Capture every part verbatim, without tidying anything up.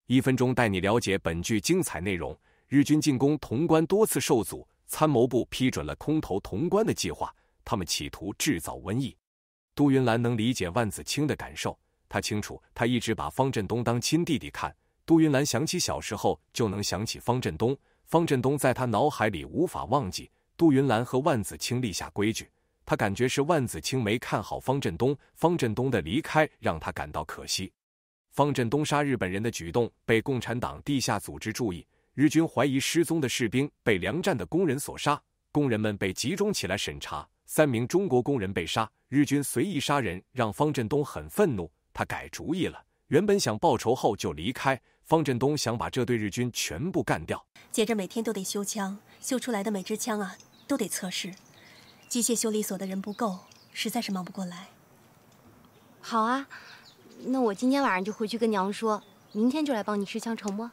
一分钟带你了解本剧精彩内容。日军进攻潼关多次受阻，参谋部批准了空投潼关的计划，他们企图制造瘟疫。杜云兰能理解万子清的感受，她清楚，她一直把方振东当亲弟弟看。杜云兰想起小时候，就能想起方振东，方振东在她脑海里无法忘记。杜云兰和万子清立下规矩，她感觉是万子清没看好方振东，方振东的离开让她感到可惜。方振东杀日本人的举动被共产党地下组织注意，日军怀疑失踪的士兵被粮站的工人所杀，工人们被集中起来审查，三名中国工人被杀，日军随意杀人，让方振东很愤怒，他改主意了，原本想报仇后就离开。方振东想把这队日军全部干掉， 接着每天都得修枪，修出来的每支枪啊都得测试，机械修理所的人不够，实在是忙不过来。 好啊，那我今天晚上就回去跟娘说，明天就来帮你试枪，成不？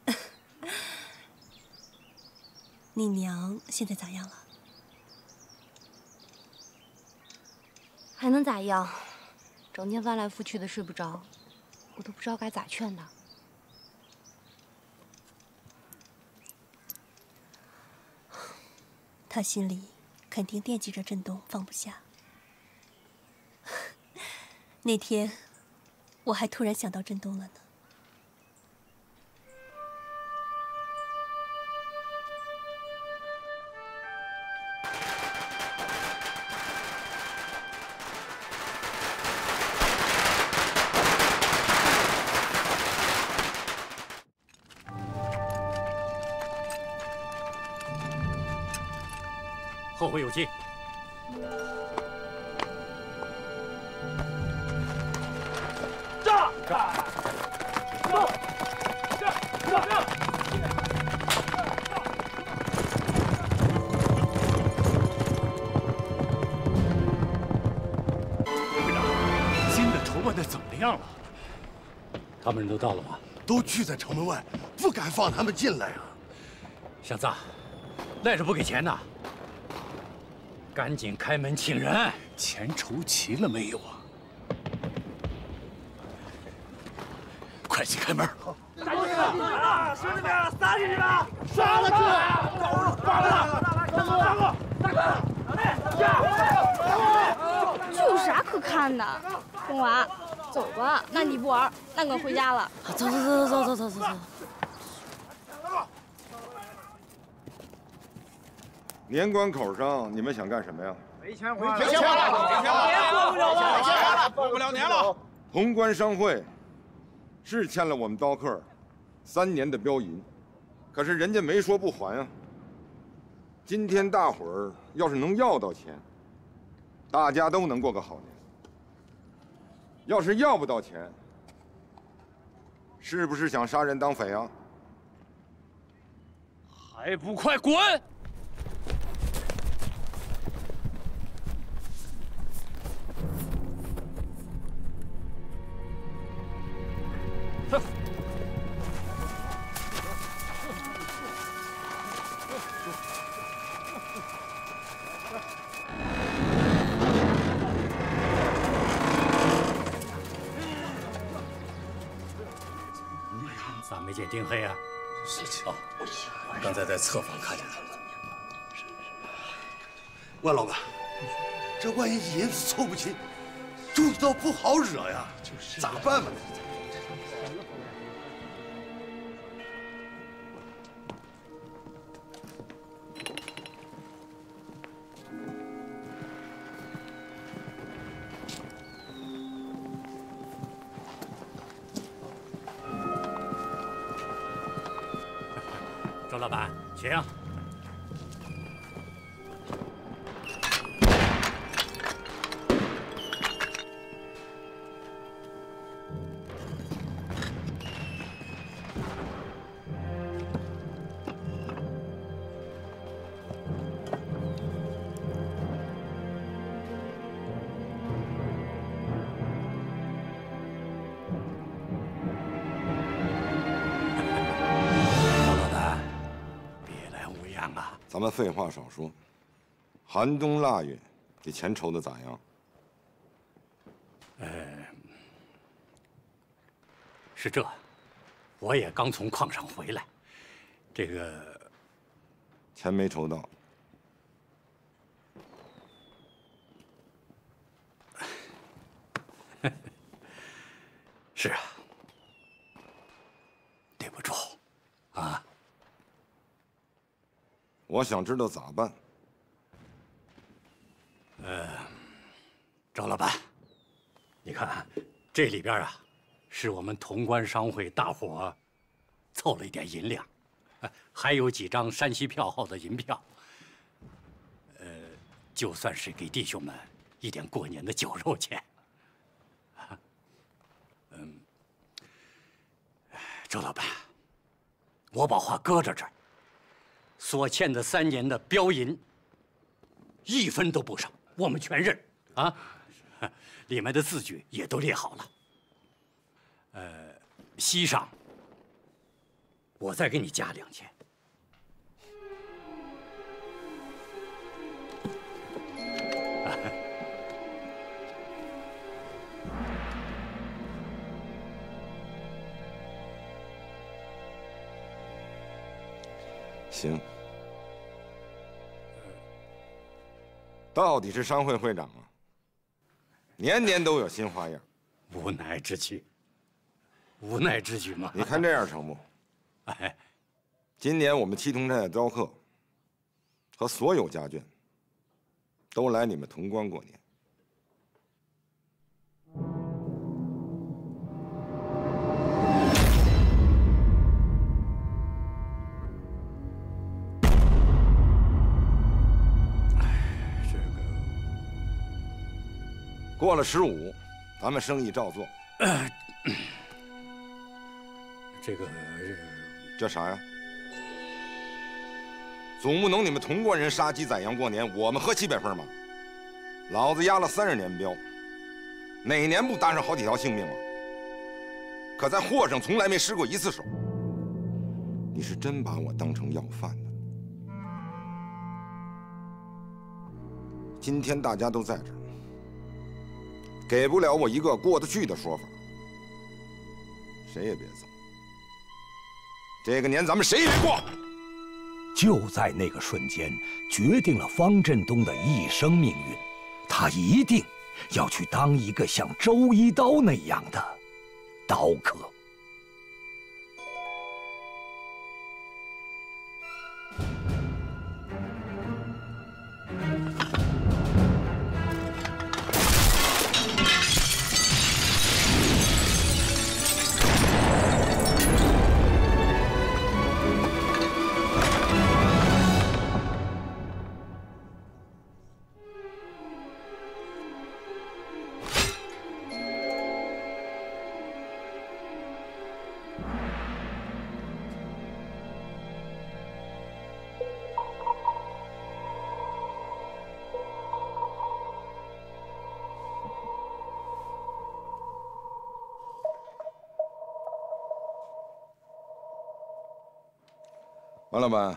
你娘现在咋样了？ 还能咋样？整天翻来覆去的睡不着，我都不知道该咋劝她。 她心里肯定惦记着振东，放不下。那天我还突然想到振东了呢。 后会有期。 炸！炸！走！炸！炸！炸！ 会长，新的筹办的怎么样了？他们人都到了吗？ 都聚在城门外，不敢放他们进来啊！ 小子，赖着不给钱呢？赶紧开门请人！ 钱筹齐了没有啊？快去开门！ 杀进去吧！兄弟们，杀进去吧！杀了去！走了，抓了！大哥，大哥，大哥， 这有啥可看的？红娃，走吧。那你不玩，那我回家了。 走走走走走走走走。 年关口上，你们想干什么呀？ 没钱花了， 没钱花了， 没钱花了，过不了了，没钱花了，过不了年了。 潼关商会是欠了我们刀客三年的标银，可是人家没说不还啊。今天大伙儿要是能要到钱，大家都能过个好年。要是要不到钱，是不是想杀人当匪啊？ 还不快滚！咋没见丁黑啊？ 事情哦，刚才在侧房看见他了。万老板，这万一银子凑不齐，注意到不好惹呀，咋办吧？ 周老板，请。 咱们废话少说，寒冬腊月，这钱筹的咋样？ 呃，是这， 我也刚从矿上回来，这个钱没筹到。 是啊，对不住，啊。 我想知道咋办。 呃，周老板，你看，这里边啊，是我们潼关商会大伙凑了一点银两，还有几张山西票号的银票。呃，就算是给弟兄们一点过年的酒肉钱。啊，嗯，周老板，我把话搁着这儿，所欠的三年的标银，一分都不少。我们全认，啊，里面的字据也都列好了。呃，息上，我再给你加两千。 行。到底是商会会长啊，年年都有新花样。 无奈之举，无奈之举嘛。 你看这样成不？ 哎， 今年我们七通寨的刀客和所有家眷都来你们潼关过年。过了十五，咱们生意照做。 呃、这个这啥呀？总不能你们潼关人杀鸡宰羊过年，我们喝七百份吗？老子压了三十年镖，哪年不搭上好几条性命啊？可在货上从来没失过一次手。你是真把我当成要饭的？今天大家都在这儿。给不了我一个过得去的说法，谁也别走。这个年咱们谁也别过。 就在那个瞬间，决定了方振东的一生命运。他一定要去当一个像周一刀那样的刀客。 王老板，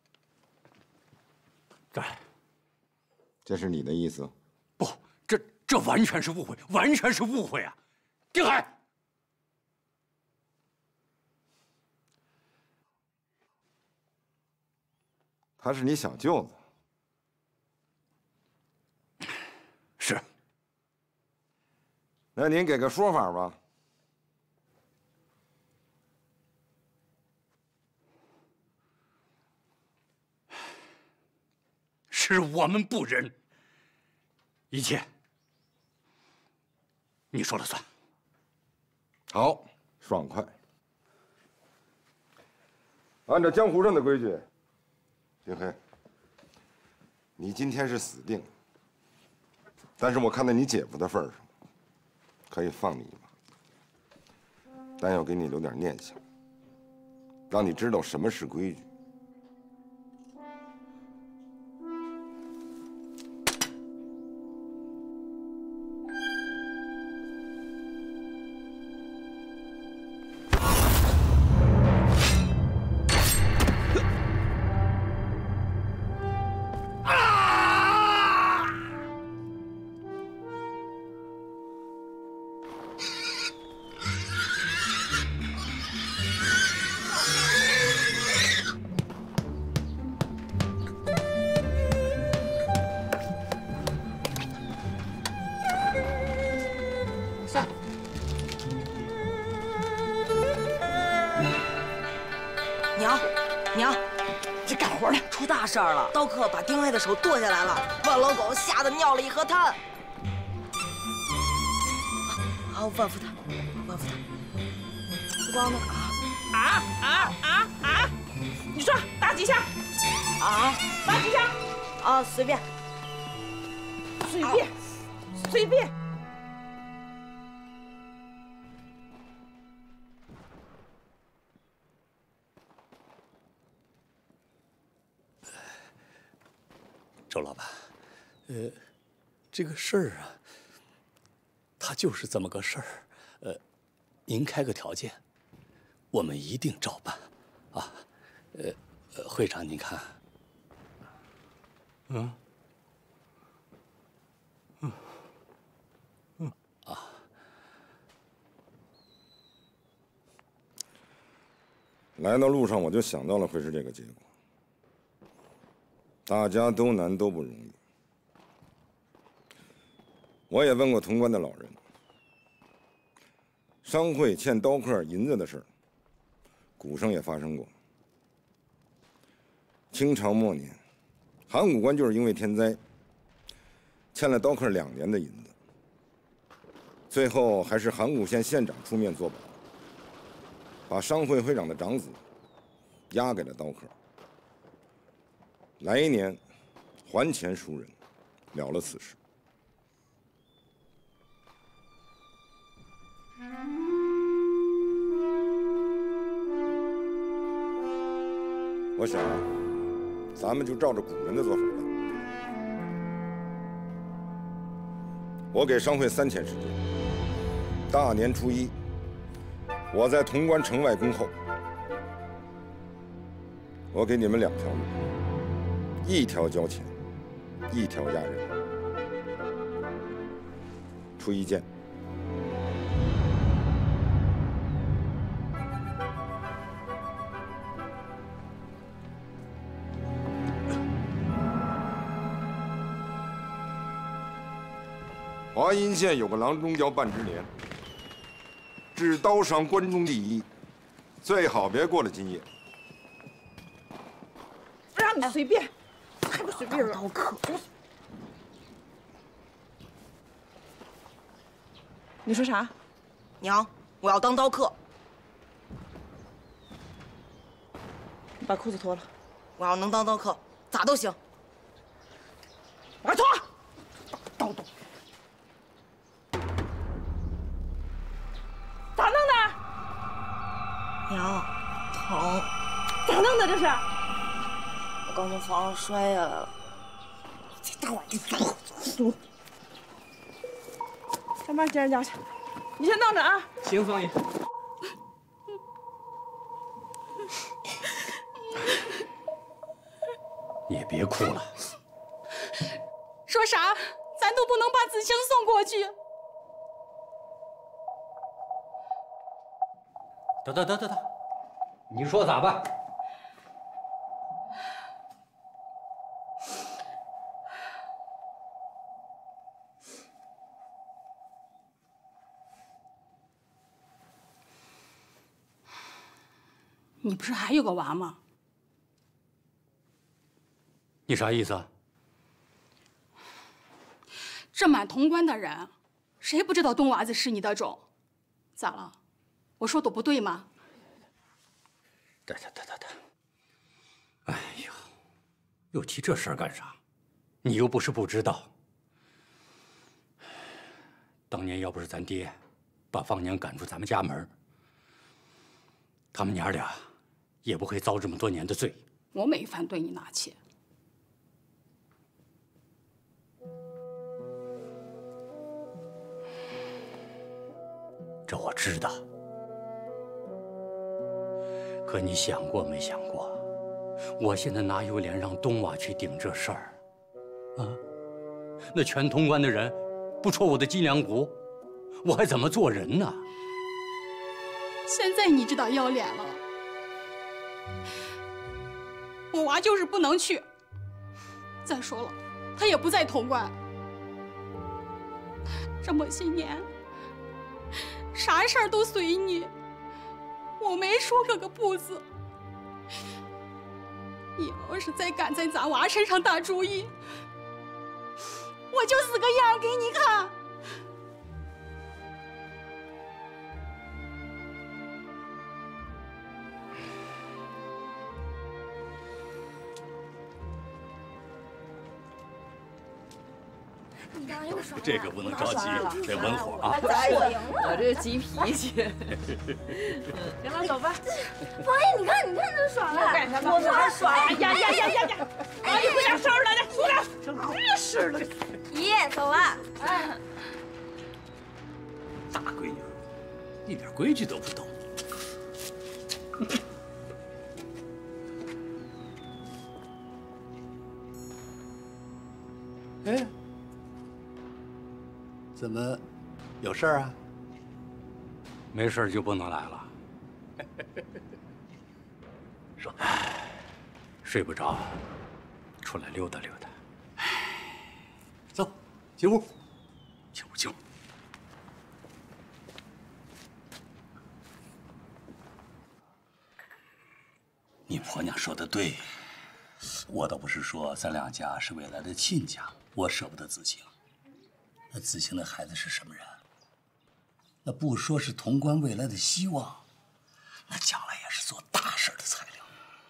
这， 这是你的意思？ 不，这这完全是误会，完全是误会啊！定海， 他是你小舅子。 是。 那您给个说法吧。 是我们不仁，一切你说了算。 好，爽快。按照江湖上的规矩，丁黑，你今天是死定了。但是我看在你姐夫的份上，可以放你一马，但要给你留点念想，让你知道什么是规矩。 娘，娘，这干活呢，出大事了！刀客把丁爱的手剁下来了，万老狗吓得尿了一河滩。好，稳扶他，稳扶他。紫光呢？ 啊啊啊啊！你说打几下？ 啊， 打几下？ 啊，随便， 随便，随便。 周老板，呃，这个事儿啊，它就是这么个事儿。呃，您开个条件，我们一定照办，啊。呃，呃会长，您看，嗯，嗯，嗯，啊， 来到路上我就想到了会是这个结果。 大家都难都不容易，我也问过潼关的老人，商会欠刀客银子的事儿，古上也发生过。清朝末年，函谷关就是因为天灾，欠了刀客两年的银子，最后还是函谷县县长出面作保，把商会会长的长子押给了刀客。 来年，还钱赎人，了了此事。我想，咱们就照着古人的做法办。我给商会三天时间，大年初一，我在潼关城外恭候。我给你们两条路。 一条交钱，一条押人。初一见。华阴县有个郎中叫半枝莲，治刀伤关中第一，最好别过了今夜。 让你随便。 还不随便刀客！ 你说啥？ 娘，我要当刀客。 你把裤子脱了。 我要能当刀客，咋都行。 我脱！刀刀。咋弄的？ 娘，疼。 咋弄的这是？ 刚从房上摔下来了， 这大晚上走走，上班接人家去。你先等着啊。 行，凤姨。 你也别哭了。 说啥？咱都不能把子清送过去。 等等等等等，你说咋办？ 你不是还有个娃吗？ 你啥意思啊？ 这满潼关的人，谁不知道冬娃子是你的种？咋了？我说的不对吗？ 得得得得得！哎呀，又提这事儿干啥？你又不是不知道。当年要不是咱爹把方娘赶出咱们家门，他们娘俩。 也不会遭这么多年的罪。 我没反对你拿钱， 这我知道。可你想过没想过，我现在哪有脸让东娃去顶这事儿？啊，那全潼关的人不戳我的脊梁骨，我还怎么做人呢？ 现在你知道要脸了。 我娃就是不能去。再说了，他也不在潼关。这么些年，啥事儿都随你，我没说过个不字。 你要是再敢在咱娃身上打主意，我就死个样给你看。 你刚刚又耍了， 这个不能着急，得稳火啊！ 我赢了， 我这急脾气。行了，走吧。 王爷，你看，你看这耍赖， 干什么？ 我哪耍？ 哎呀呀呀呀呀！王爷，快点收拾他去，出来！真是的。 姨，走了。 哎，大闺女，一点规矩都不懂。哎。 怎么，有事儿啊？没事就不能来了。说，睡不着，出来溜达溜达。走，进屋，进屋，进屋。你婆娘说的对，我倒不是说咱两家是未来的亲家，我舍不得子清。 那子清的孩子是什么人？那不说是潼关未来的希望，那将来也是做大事的材料。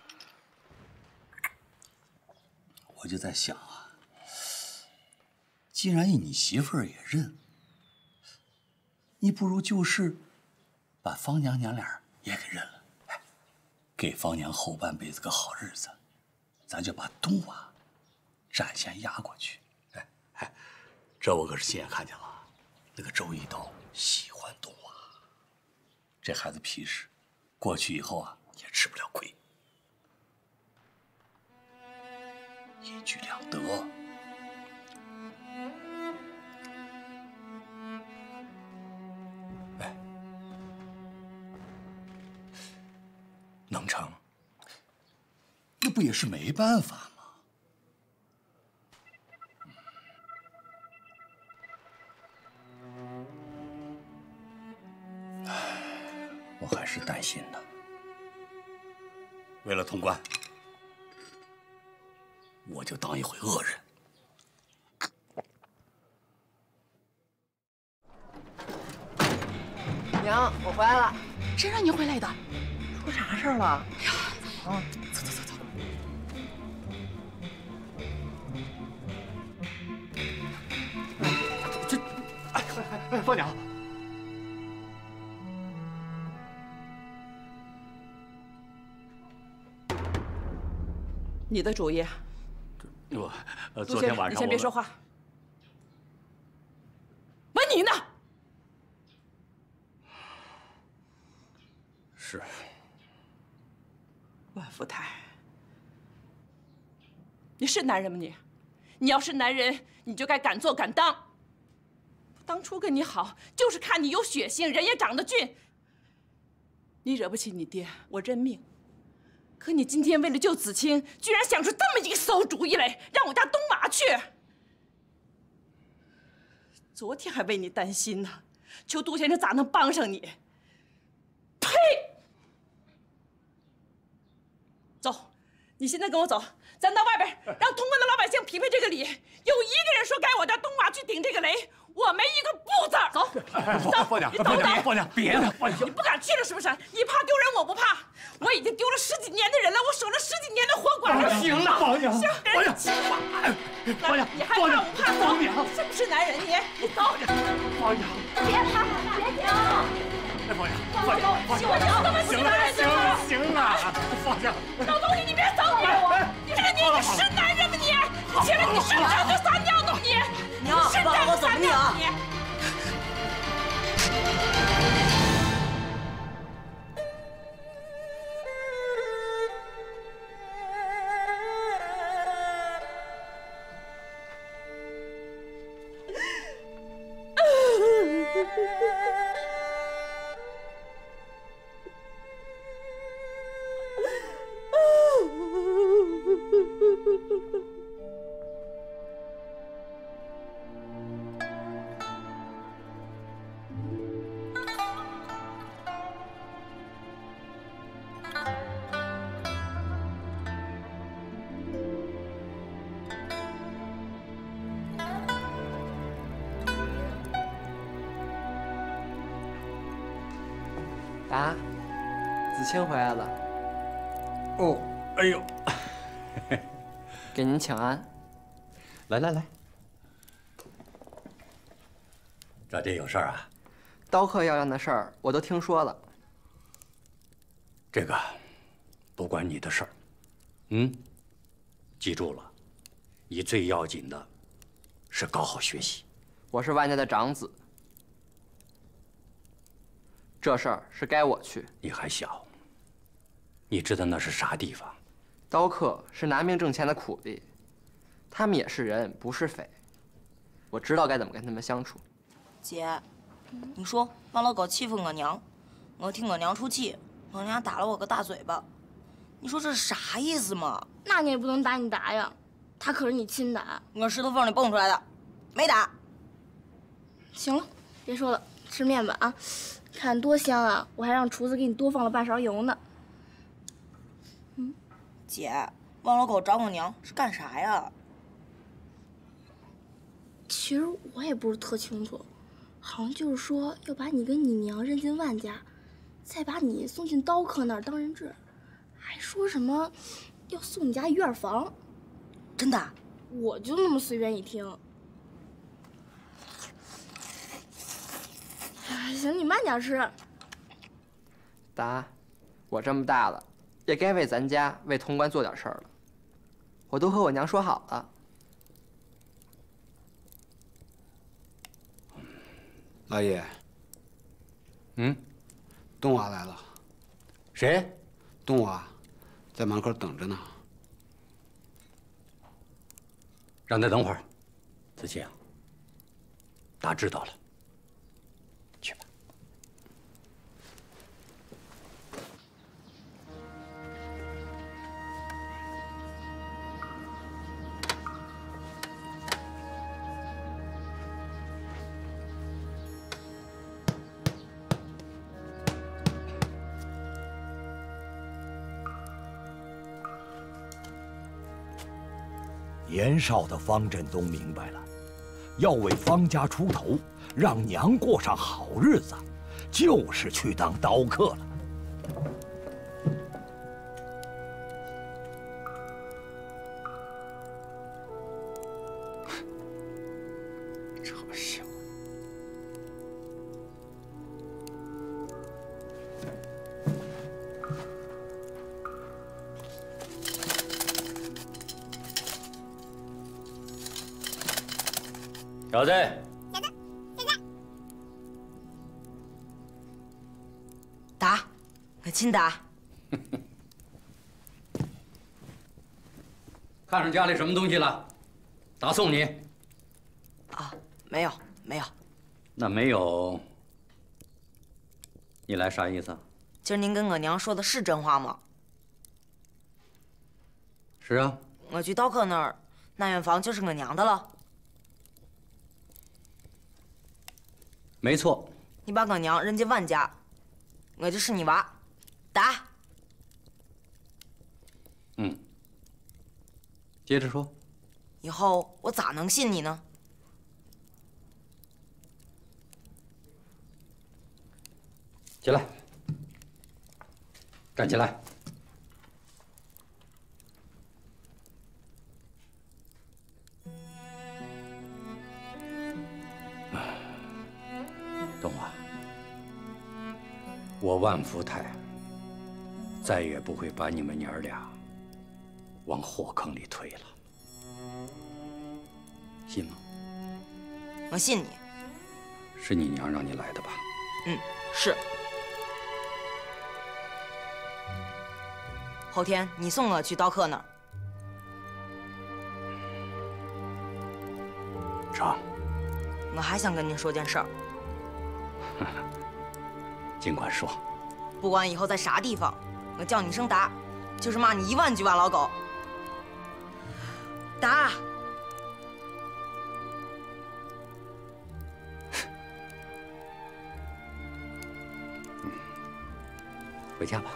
我就在想啊，既然你媳妇儿也认，你不如就是把方娘娘俩也给认了，哎，给方娘后半辈子个好日子，咱就把东娃暂先压过去。哎哎。 这我可是亲眼看见了，那个周一刀喜欢东娃，这孩子皮实，过去以后啊也吃不了亏，一举两得。哎，能成，那不也是没办法吗？ 我还是担心呢。为了潼关，我就当一回恶人。 娘，我回来了。 谁让你回来的？ 出啥事儿了？ 哎呀， 啊， 走走走走。 这，哎哎哎，方娘。 你的主意。 我，呃，昨天晚上你先别说话。问你呢。 是。 万福台，你是男人吗你？你要是男人，你就该敢做敢当。当初跟你好，就是看你有血性，人也长得俊。你惹不起你爹，我认命。 可你今天为了救子清，居然想出这么一个馊主意来，让我家东娃去。昨天还为你担心呢，求杜先生咋能帮上你？呸！走，你现在跟我走，咱到外边让潼关的老百姓匹配这个礼。有一个人说该我家东娃去顶这个雷，我没一个不字儿。走，走， 方娘， 你走方娘， 走。 方娘，别了，方娘， 你不敢去了是不是？你怕丢人，我不怕。 我已经丢了十几年的人了，我守了十几年的活寡了。 行了，方娘， 行， 方娘，方娘， 你还怕不怕？ 方娘， 是不是男人？你你走， 方娘， 别怕，别停！ 哎，方娘，方娘，方我娘， 这么行了，行了，行了，方娘， 老东西，你别走你！你看你你是男人吗你？你起来，你是不是就撒尿呢你？ 娘，爸，我走你啊！ 达，子清回来了。 哦，哎呦， 给您请安。 来来来，这这有事儿啊？ 刀客要样的事儿我都听说了。 这个不关你的事儿，嗯，记住了，你最要紧的是搞好学习。 我是万家的长子，这事儿是该我去。 你还小，你知道那是啥地方？ 刀客是拿命挣钱的苦力，他们也是人，不是匪。我知道该怎么跟他们相处。 姐，你说王老狗欺负我娘，我替我娘出气，我娘打了我个大嘴巴，你说这是啥意思嘛？ 那你也不能打你达呀，他可是你亲达， 我石头缝里蹦出来的，没打。 行了，别说了，吃面吧啊！看多香啊！我还让厨子给你多放了半勺油呢。 嗯，姐，王老狗找我娘是干啥呀？ 其实我也不是特清楚，好像就是说要把你跟你娘认进万家，再把你送进刀客那儿当人质，还说什么要送你家一院房。 真的？ 我就那么随便一听。行，你慢点吃。 达，我这么大了，也该为咱家、为潼关做点事儿了。我都和我娘说好了。 老爷， 嗯， 东娃来了。 谁？ 东娃，在门口等着呢。 让他等会儿。子清，达知道了。 年少的方振东明白了，要为方家出头，让娘过上好日子，就是去当刀客了。 臭小子！小子， 小子，小子，达，我亲达。 看上家里什么东西了？达送你。 啊，没有，没有。 那没有，你来啥意思？ 今儿您跟我娘说的是真话吗？ 是啊。 我去刀客那儿，那院房就是我娘的了。 没错。 你把我娘认进万家，我就是你娃，达。 嗯。接着说。 以后我咋能信你呢？ 起来，站起来。东华，我万福泰再也不会把你们娘儿俩往火坑里推了，信吗？ 我信你。 是你娘让你来的吧？ 嗯，是。后天你送我去刀客那儿。 成。 我还想跟您说件事儿。 尽管说。 不管以后在啥地方，我叫你声达，就是骂你一万句万老狗。达。 回家吧。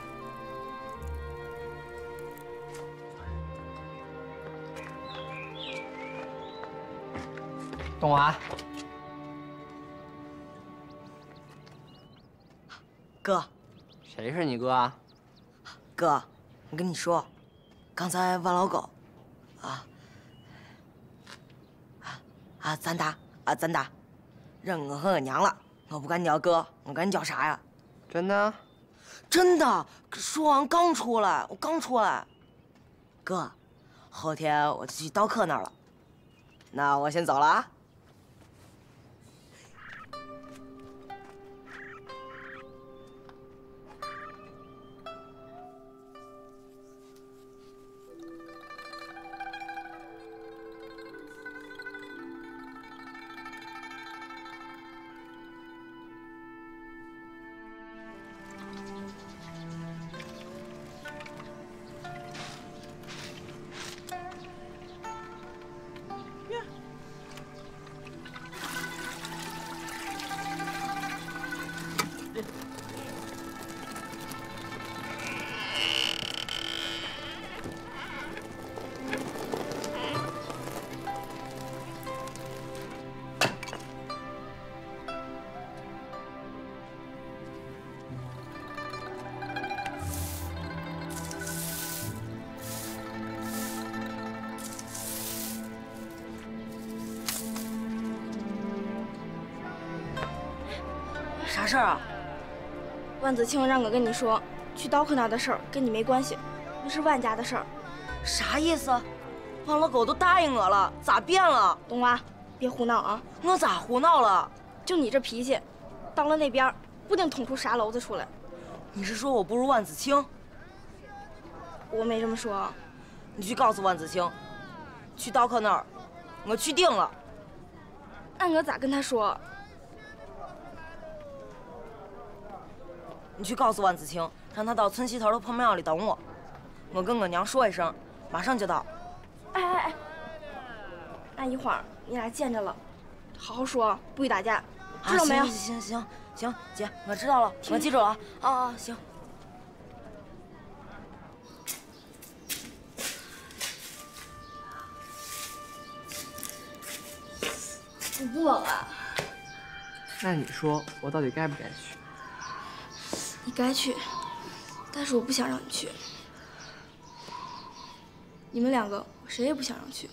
东华， 哥， 谁是你哥啊？ 哥，我跟你说，刚才万老狗，啊，啊啊，咱打啊，咱打，认我和我娘了。我不管你叫哥，我管你叫啥呀？ 真的？ 真的。说完刚出来，我刚出来。哥，后天我就去刀客那儿了。那我先走了啊。啥事儿啊？ 万子清让我跟你说，去刀客那的事儿跟你没关系，那是万家的事儿。 啥意思？万老狗都答应我了，咋变了？ 冬娃，别胡闹啊！ 我咋胡闹了？ 就你这脾气，到了那边不定捅出啥娄子出来。 你是说我不如万子清？ 我没这么说。 你去告诉万子清，去刀客那儿，我去定了。 那我咋跟他说？ 你去告诉万子清，让他到村西头的破庙里等我。我跟我娘说一声，马上就到。 哎哎哎，那一会儿你俩见着了，好好说，不许打架，知道没有？ 行行行行，姐，我知道了，我记住了啊。啊啊，行。 你不冷啊？ 那你说我到底该不该去？ 你该去，但是我不想让你去。你们两个，我谁也不想让去。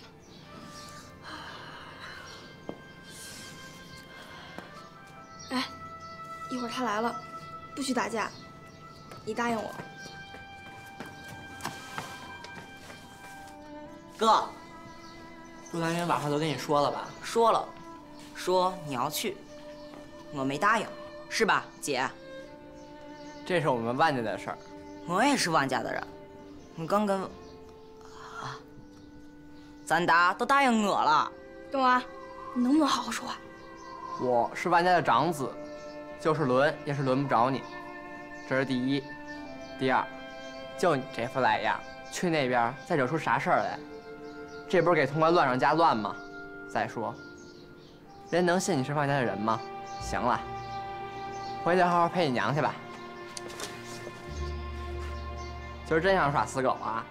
哎，一会儿他来了，不许打架，你答应我。 哥， 陆兰云把话都跟你说了吧？ 说了，说你要去，我没答应，是吧，姐？ 这是我们万家的事儿。 我也是万家的人，我刚跟啊，咱达都答应我了。 冬娃，你能不能好好说话？ 我是万家的长子，就是轮也是轮不着你，这是第一。第二，就你这副赖样，去那边再惹出啥事儿来，这不是给潼关乱上加乱吗？再说，人能信你是万家的人吗？行了，回去好好陪你娘去吧。今儿真想耍死狗啊？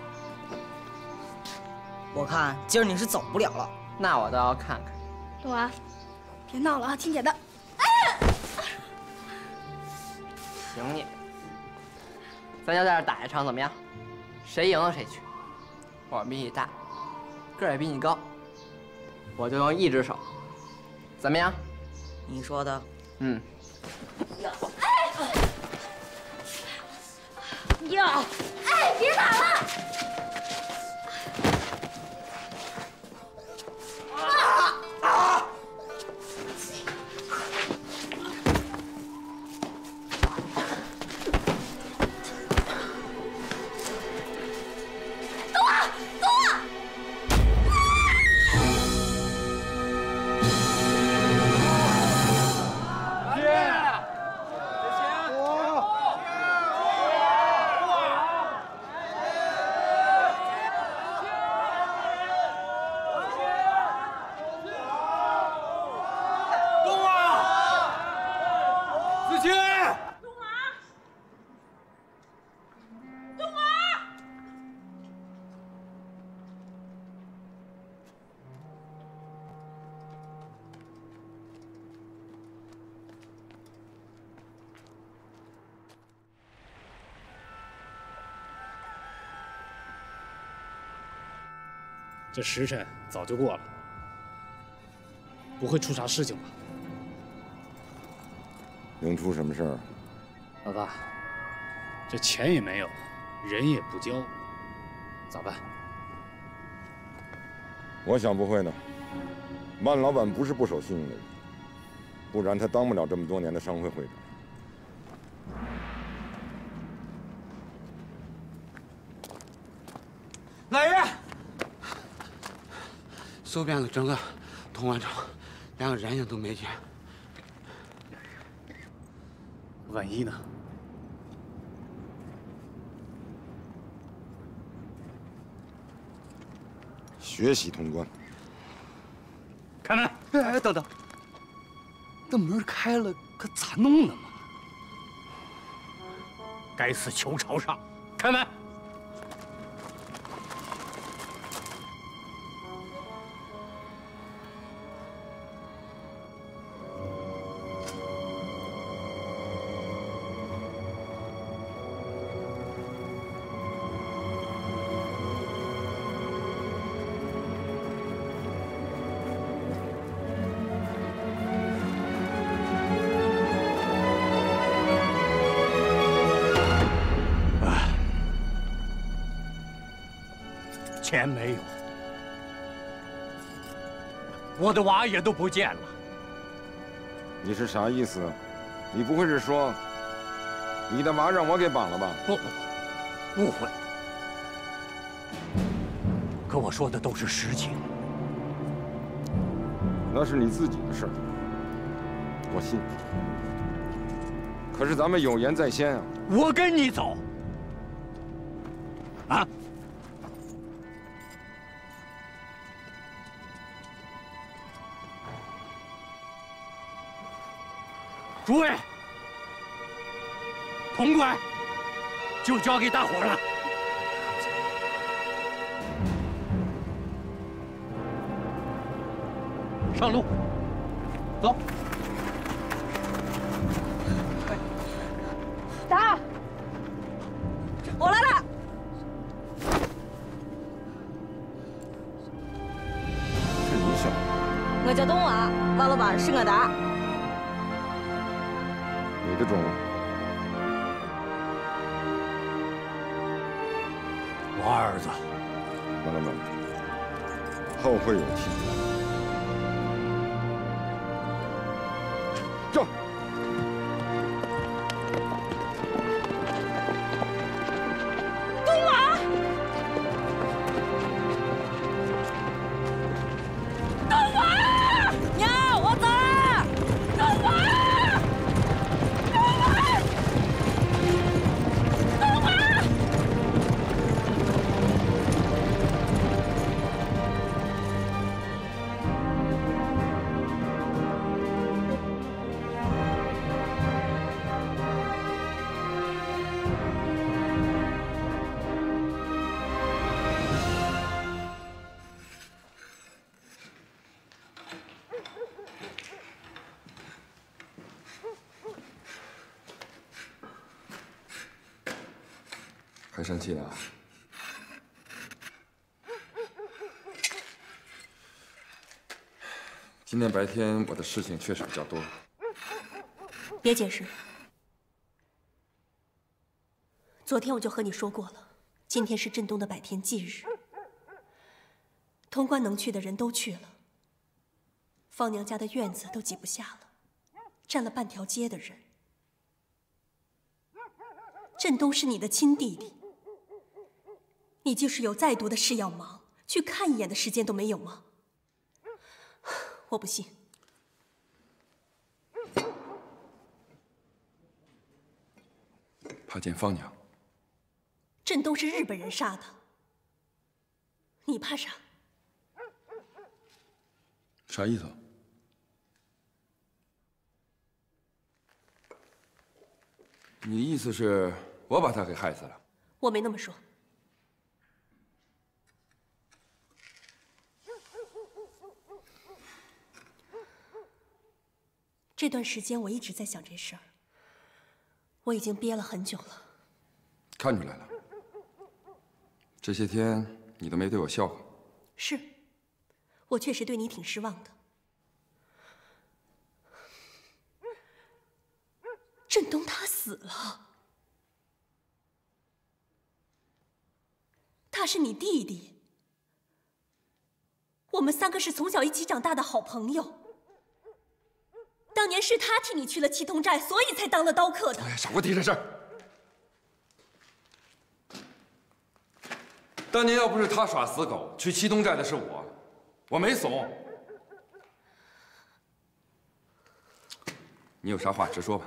我看今儿你是走不了了。 那我倒要看看。 冬娃，别闹了啊，听姐的。 行你，咱就在这打一场怎么样？谁赢了谁去。我比你大，个儿也比你高，我就用一只手，怎么样？ 你说的。 嗯。 呀！哎，别打了！ 啊啊！ 冬娃，冬娃！ 爹， 这时辰早就过了，不会出啥事情吧？ 能出什么事儿？ 老大，这钱也没有，人也不交，咋办？ 我想不会呢。万老板不是不守信用的人，不然他当不了这么多年的商会会长。 老爷，搜遍了整个潼关城，连个人影都没见。 万一呢？ 学习潼关。 开门！ 哎，等等，那门开了，可咋弄呢嘛？ 该死求朝上，开门！钱没有，我的娃也都不见了。 你是啥意思？你不会是说你的娃让我给绑了吧？ 不不不，误会。可我说的都是实情。 那是你自己的事儿，我信。可是咱们有言在先啊！ 我跟你走。啊！诸位，潼关就交给大伙了。上路，走。 打！我来了。 是你小子？ 我叫董娃，王老板是我的。 你的种？ 我儿子。 王老板，后会有期。站！ 董娃，董娃，娘，我走了。董娃。 还生气呢？今天白天我的事情确实比较多。 别解释。昨天我就和你说过了，今天是振东的百天忌日，潼关能去的人都去了，方娘家的院子都挤不下了，占了半条街的人。振东是你的亲弟弟，你就是有再多的事要忙，去看一眼的时间都没有吗？我不信。 怕见方娘。 振东是日本人杀的，你怕啥？ 啥意思？你的意思是我把他给害死了？ 我没那么说。这段时间我一直在想这事儿，我已经憋了很久了。 看出来了，这些天你都没对我笑话。 是，我确实对你挺失望的。振东他死了，他是你弟弟，我们三个是从小一起长大的好朋友。当年是他替你去了七通寨，所以才当了刀客的。 哎呀，少给我提这事儿！当年要不是他耍死狗，去七通寨的是我，我没怂。你有啥话直说吧。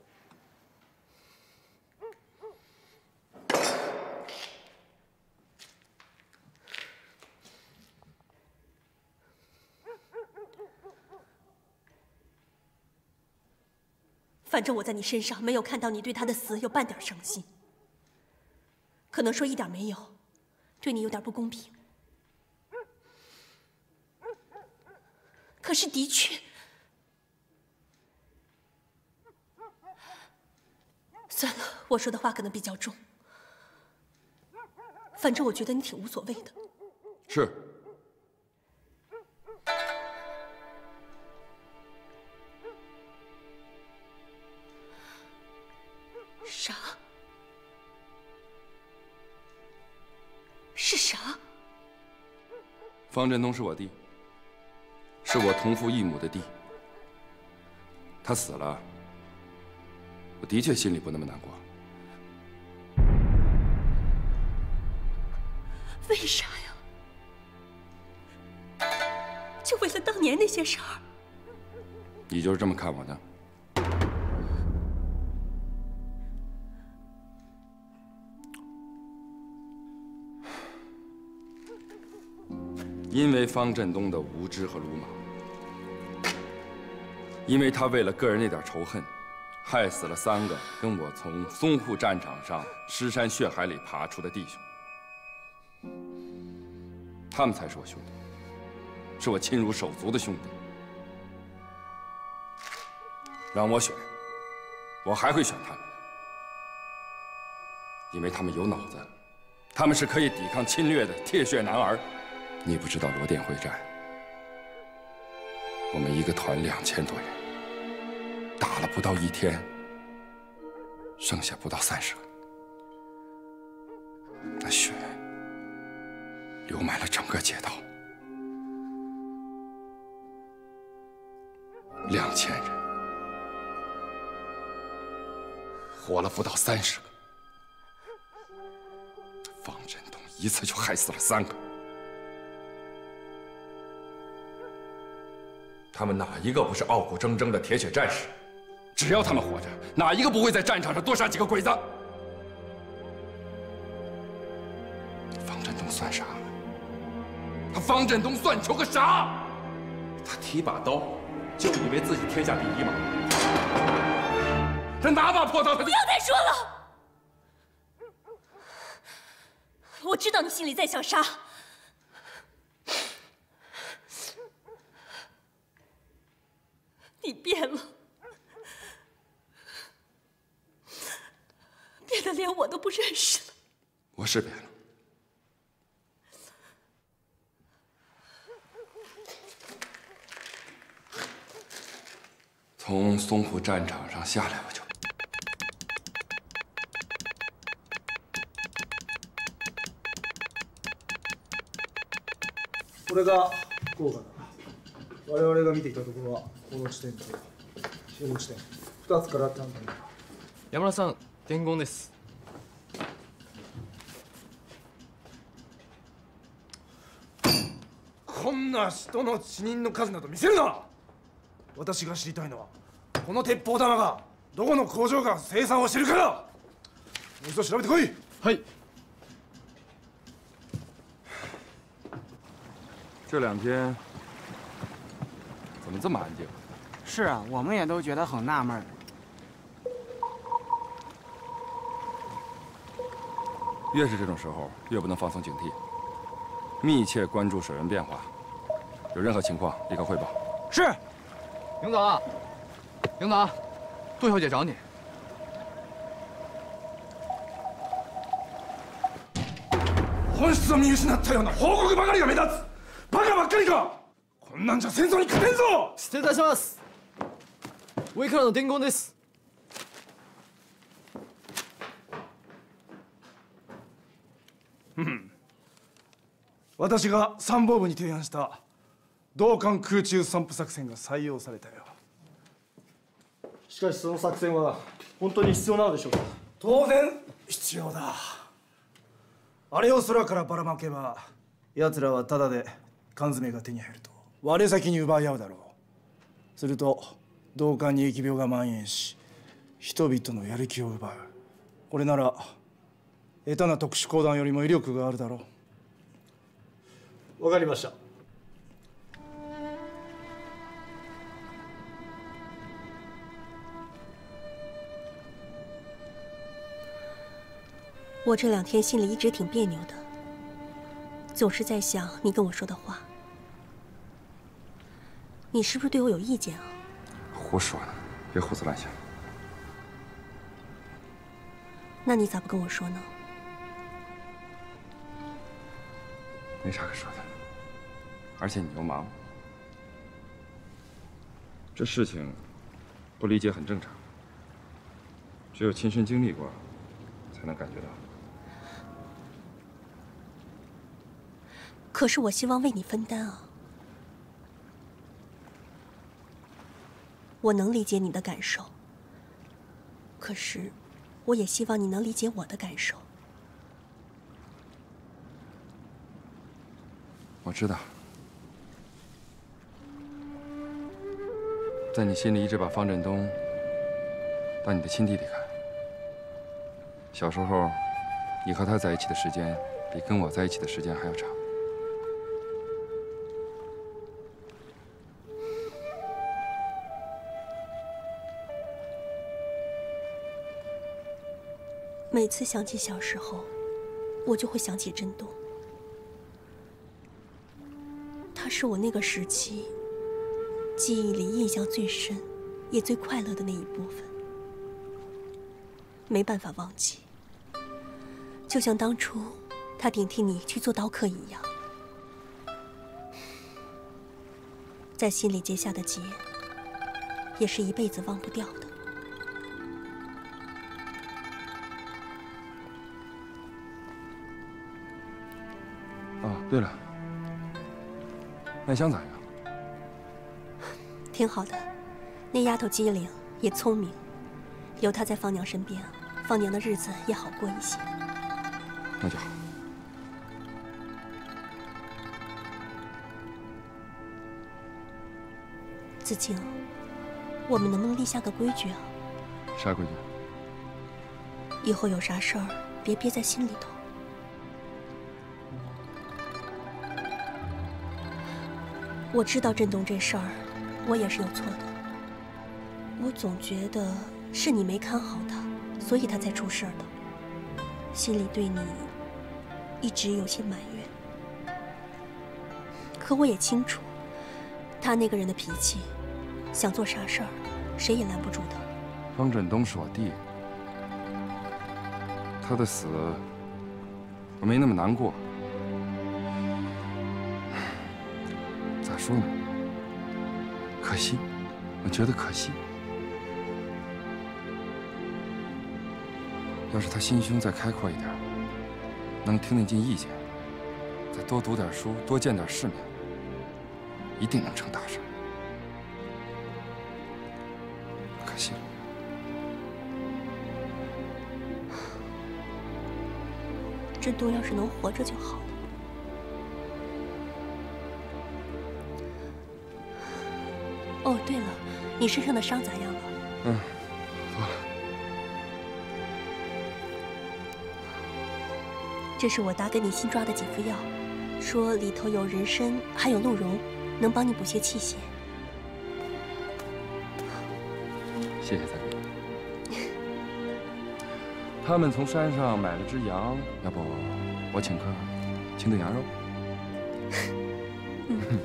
反正我在你身上没有看到你对他的死有半点伤心。可能说一点没有，对你有点不公平。可是的确，算了，我说的话可能比较重。反正我觉得你挺无所谓的。 是。 啥？是啥？ 方振东是我弟，是我同父异母的弟。他死了，我的确心里不那么难过。 为啥呀？就为了当年那些事儿？ 你就是这么看我的？因为方振东的无知和鲁莽，因为他为了个人那点仇恨，害死了三个跟我从淞沪战场上尸山血海里爬出的弟兄，他们才是我兄弟，是我亲如手足的兄弟。让我选，我还会选他们，因为他们有脑子，他们是可以抵抗侵略的铁血男儿。你不知道罗店会战，我们一个团两千多人，打了不到一天，剩下不到三十个，那血流满了整个街道，两千人活了不到三十个，方振东一次就害死了三个。他们哪一个不是傲骨铮铮的铁血战士？只要他们活着，哪一个不会在战场上多杀几个鬼子？方振东算啥？他方振东算求个啥？他提把刀，就以为自己天下第一吗？他拿把破刀，他就不要再说了！我知道你心里在想啥。你变了，变得连我都不认识了。 我是变了。从淞沪战场上下来，我就。 これが効果だ。我々が見ていたところはこの地点と集合地点二つから単体。 山田さん、伝言です。 こんな人の死人の数など見せるな。私が知りたいのはこの鉄砲玉がどこの工場が生産をしてるから。もう一度調べてこい。 はい。 这两天怎么这么安静？ 是啊，我们也都觉得很纳闷。 越是这种时候，越不能放松警惕，密切关注水文变化，有任何情况立刻汇报。 是。领导，领导，杜小姐找你。 本質を見失ったような報告ばかりが目立つ。 バカばっかりか。こんなんじゃ戦争に勝てんぞ。 失礼いたします。上からの伝言です。 うん。私が参謀部に提案した同艦空中散布作戦が採用されたよ。 しかしその作戦は本当に必要なのでしょうか。 当然必要だ。あれを空からばらまけば奴らはただで缶詰が手に入ると我先に奪い合うだろう。すると同艦に疫病が蔓延し人々のやる気を奪う。これなら下手な特殊攻弾よりも威力があるだろう。わかりました。 我这两天心里一直挺别扭的，总是在想你跟我说的话。你是不是对我有意见啊？ 胡说呢，别胡思乱想。 那你咋不跟我说呢？ 没啥可说的，而且你又忙，这事情不理解很正常，只有亲身经历过，才能感觉到。 可是我希望为你分担啊！我能理解你的感受，可是我也希望你能理解我的感受。 我知道，在你心里一直把方振东当你的亲弟弟看。小时候，你和他在一起的时间比跟我在一起的时间还要长。 每次想起小时候，我就会想起振东。他是我那个时期记忆里印象最深，也最快乐的那一部分，没办法忘记。就像当初他顶替你去做刀客一样，在心里结下的结，也是一辈子忘不掉的。 哦，对了，麦香咋样？ 挺好的，那丫头机灵也聪明，有她在方娘身边，方娘的日子也好过一些。 那就好。 子敬，我们能不能立下个规矩啊？ 啥规矩？ 以后有啥事儿别憋在心里头。我知道振东这事儿，我也是有错的。我总觉得是你没看好他，所以他才出事儿的。心里对你一直有些埋怨。可我也清楚，他那个人的脾气，想做啥事儿，谁也拦不住他。 方振东是我弟，他的死，我没那么难过。咋说呢？可惜，我觉得可惜。要是他心胸再开阔一点，能听得进意见，再多读点书，多见点世面，一定能成大事。可惜了。 振东要是能活着就好了。哦，对了，你身上的伤咋样了？ 嗯，好了。 这是我打给你新抓的几副药，说里头有人参，还有鹿茸，能帮你补些气血。 谢谢三哥。他们从山上买了只羊，要不我请客清炖羊肉？ 嗯。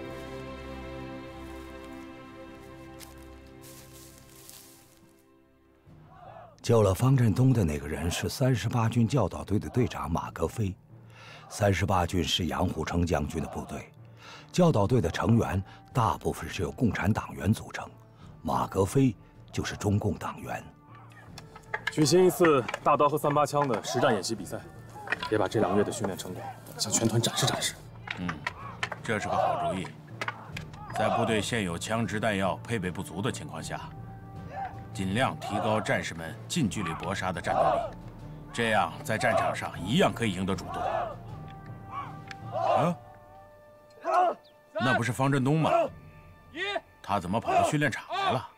救了方振东的那个人是三十八军教导队的队长马格飞。三十八军是杨虎城将军的部队， 教导队的成员大部分是由共产党员组成，马格飞就是中共党员。 举行一次大刀和三八枪的实战演习比赛，也把这两个月的训练成果向全团展示展示。 嗯，这是个好主意。在部队现有枪支弹药配备不足的情况下，尽量提高战士们近距离搏杀的战斗力，这样在战场上一样可以赢得主动。啊？那不是方振东吗？他怎么跑到训练场来了？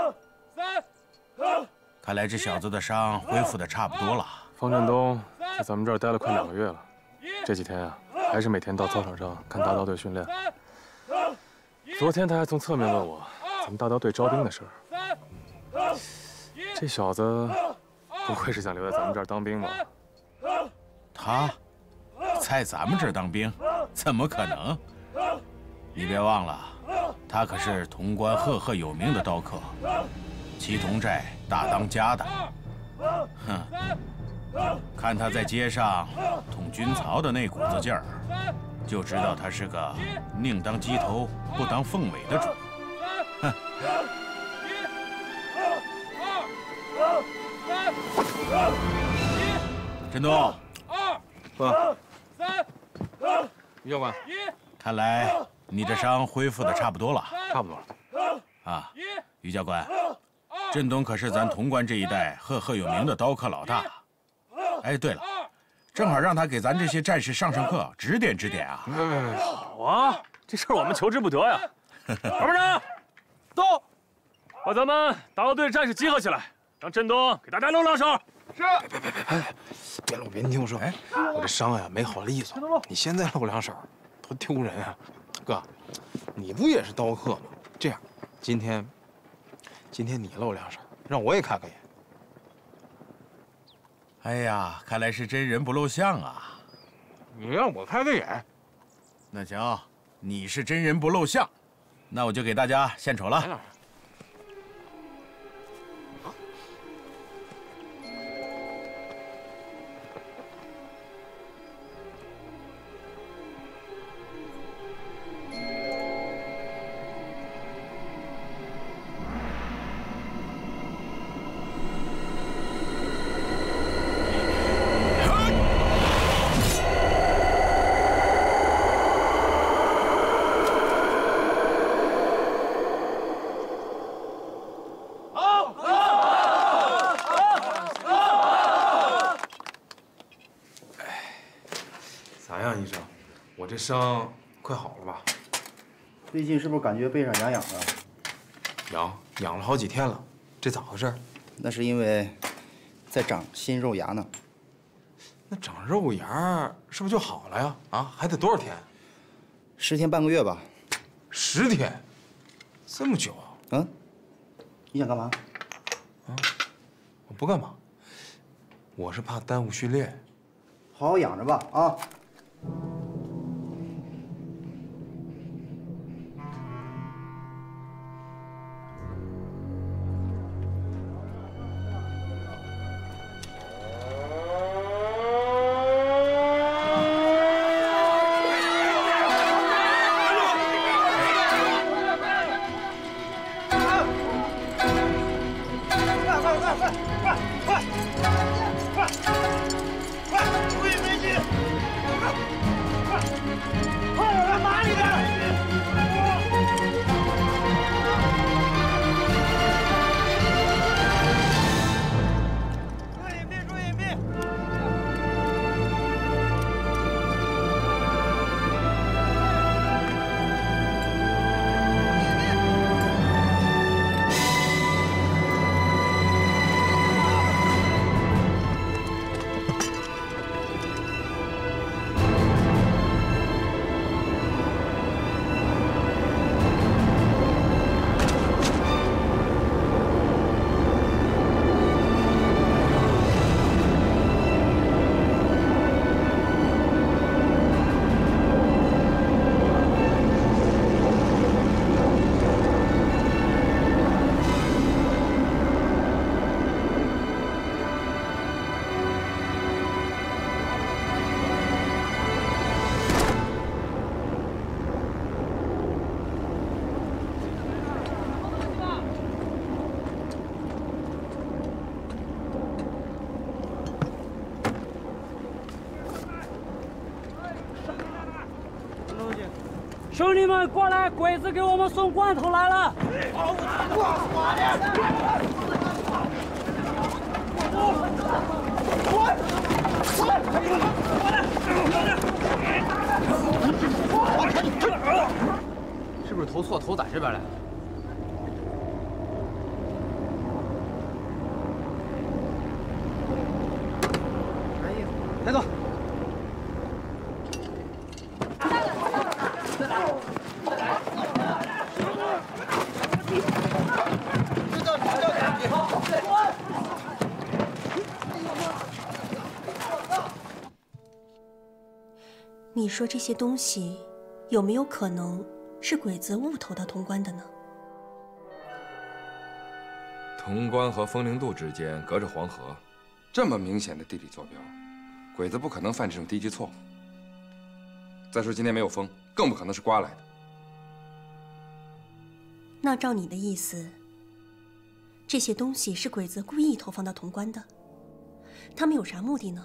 看来这小子的伤恢复的差不多了。 方振东在咱们这儿待了快两个月了，这几天啊，还是每天到操场上看大刀队训练。昨天他还从侧面问我咱们大刀队招兵的事儿。这小子不会是想留在咱们这儿当兵吧？ 他在咱们这儿当兵，怎么可能？你别忘了，他可是潼关赫赫有名的刀客，祁同寨大当家的。哼，看他在街上捅军曹的那股子劲儿，就知道他是个宁当鸡头不当凤尾的主。哼。振东， 爸，于教官， 看来你这伤恢复的差不多了。 差不多了。 啊，于教官，振东可是咱潼关这一带赫赫有名的刀客老大。哎，对了，正好让他给咱这些战士上上课，指点指点啊。 哎，好啊，这事儿我们求之不得呀。王部长，到，把咱们大刀队战士集合起来，让振东给大家露两手。 是。别别别别别露！别，你听我说，哎，我这伤呀没好利索，你现在露两手，多丢人啊！哥，你不也是刀客吗？这样，今天，今天你露两手，让我也开开眼。 哎呀，看来是真人不露相啊！ 你让我开个眼， 那行，你是真人不露相，那我就给大家献丑了。 这伤快好了吧？ 最近是不是感觉背上痒痒的？ 痒，痒了好几天了，这咋回事？ 那是因为在长新肉芽呢。 那长肉芽是不是就好了呀？啊，还得多少天？ 十天半个月吧。 十天？这么久啊？ 嗯？你想干嘛？ 啊？我不干嘛，我是怕耽误训练。 好好养着吧，啊！ 兄弟们过来，鬼子给我们送罐头来了！ 是不是投错投咱这边来了？ 来走。 你说这些东西有没有可能是鬼子误投到潼关的呢？ 潼关和风陵渡之间隔着黄河，这么明显的地理坐标，鬼子不可能犯这种低级错误。再说今天没有风，更不可能是刮来的。 那照你的意思，这些东西是鬼子故意投放到潼关的，他们有啥目的呢？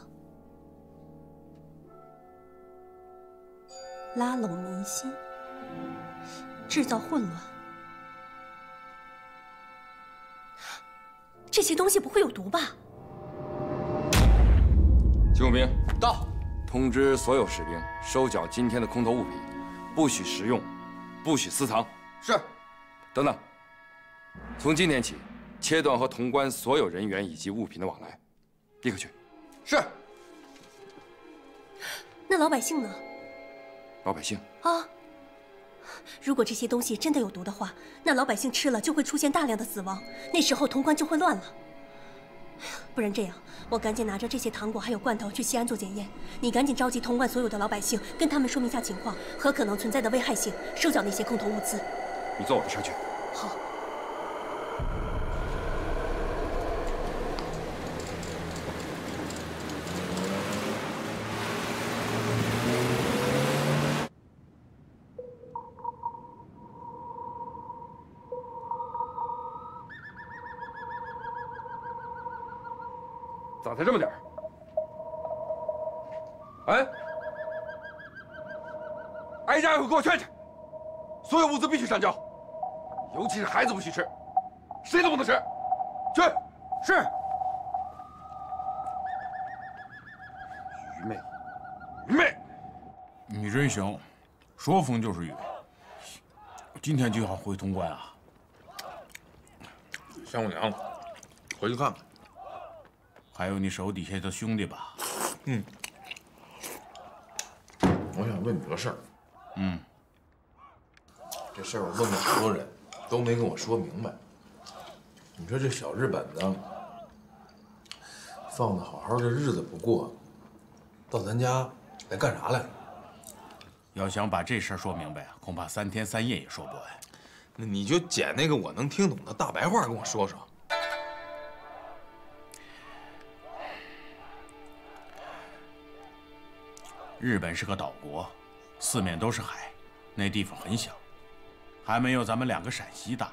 拉拢民心，制造混乱。这些东西不会有毒吧？ 秦永兵到，通知所有士兵收缴今天的空投物品，不许食用，不许私藏。是。等等，从今天起，切断和潼关所有人员以及物品的往来，立刻去。是。 那老百姓呢？ 老百姓啊，如果这些东西真的有毒的话，那老百姓吃了就会出现大量的死亡，那时候潼关就会乱了。不然这样，我赶紧拿着这些糖果还有罐头去西安做检验，你赶紧召集潼关所有的老百姓，跟他们说明下情况和可能存在的危害性，收缴那些空投物资。 你做我的事去。 好。 咋才这么点儿？哎，挨家挨户给我劝劝，所有物资必须上交，尤其是孩子不许吃，谁都不能吃。去。是。 愚昧，愚昧！你真行，说风就是雨。今天就想回潼关啊？ 想我娘了，回去看看。 还有你手底下的兄弟吧？ 嗯。我想问你个事儿。 嗯。 这事儿我问过好多人，都没跟我说明白。你说这小日本子，放的好好的日子不过，到咱家来干啥来了？ 要想把这事儿说明白啊，恐怕三天三夜也说不完。 那你就捡那个我能听懂的大白话跟我说说。 日本是个岛国，四面都是海，那地方很小，还没有咱们两个陕西大。